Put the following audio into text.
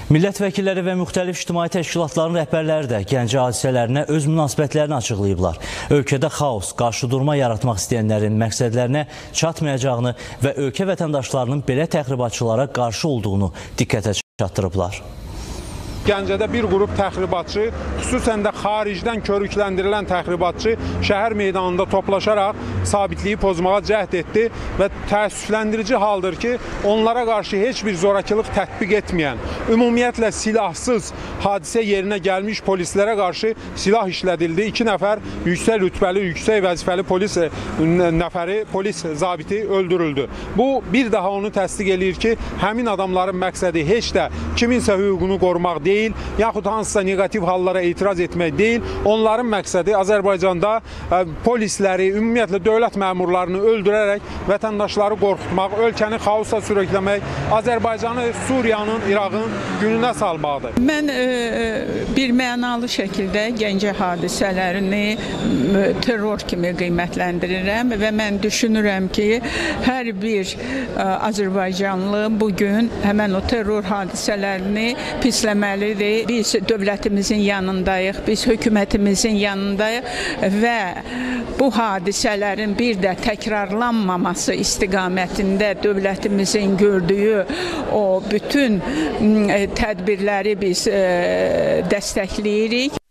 Millət vəkilləri və müxtəlif ictimai təşkilatların rəhbərləri də Gəncə hadisələrinə öz münasibətlərini açıqlayıblar. Ölkədə xaos, qarşıdurma yaratmaq istəyənlərin məqsədlərinə çatmayacağını və ölkə vətəndaşlarının belə təxribatçılara qarşı olduğunu diqqətə çatdırıblar. Gəncədə bir qrup təxribatçı, xüsusən də xaricdən körükləndirilən təxribatçı şəhər meydanında toplaşaraq sabitliyi pozmağa cəhd etdi və təəssüfləndirici haldır ki, onlara qarşı heç bir zorakılıq tətbiq etməyən, ümumiyyətlə silahsız hadisə yerinə gəlmiş polislərə qarşı silah işlədildi. 2 nəfər yüksək rütbəli, yüksək vəzifəli polis zabiti öldürüldü. Bu, bir daha onu təsdiq eləyir ki, həmin adamların məqsədi heç də kiminsə hüququnu qorumaq deyil, yaxud hansısa negativ hallara etiraz etmək deyil. Onların məqsədi Azərbaycanda polisləri, ümumiyyətlə dövlət məmurlarını öldürərək vətəndaşları qorxutmaq, ölkəni xaosa sürükləmək, Azərbaycanı Suriyanın, İraqın gününə salmaqdır. Mən bir mənalı şəkildə Gəncə hadisələrini terror kimi qiymətləndirirəm və mən düşünürəm ki, hər bir Azərbaycanlı bugün həmən o terror hadisələrini pisləməlidir. Biz dövlətimizin yanındayıq, biz hökumətimizin yanındayıq və bu hadisələrin bir də təkrarlanmaması istiqamətində dövlətimizin gördüyü o bütün tədbirləri biz dəstəkləyirik.